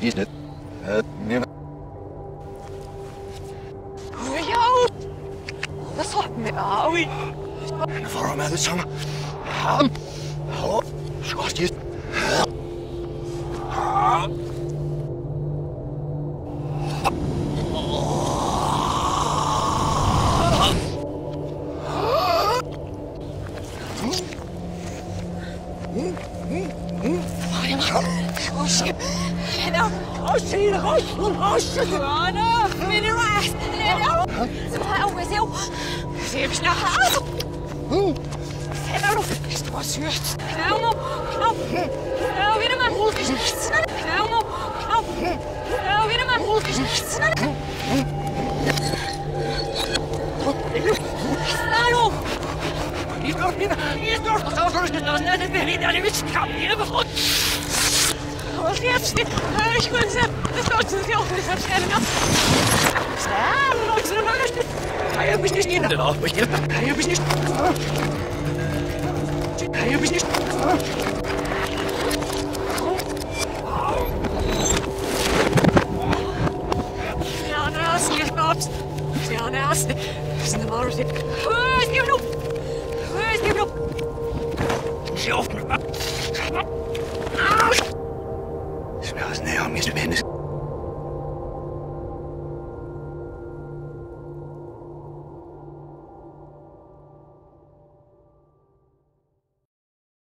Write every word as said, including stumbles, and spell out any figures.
skis net. Mere. Jo! Hvad så med Arvi? Nu får du med det samme. Ham. Hov. Skås skis. Oh shit! No! Oh shit! Oh shit! Anna! Min ras! No! Så må jeg se. Se vi snakker. Finder du? Stor syrt. Knav nu! Knav! Knav vinder mig! Knav nu! Knav! Knav vinder mig! Knav nu! I står vinder! I står! Og så skal du slå ned den bevinder, det vil skam hjemme for. Hold kæft! Jeg skulle ikke se. Det står tid til at åbne sig skælden op. Stærn! Nå, ikke sådan noget. Kan jeg besnit ind? Det er op. Kan jeg besnit? Kan jeg besnit? Stjerne er skilt op. Stjerne er skilt. Sådan var du det. Skriv nu! Skriv nu! Se åbne. Svært nær, mister menneske.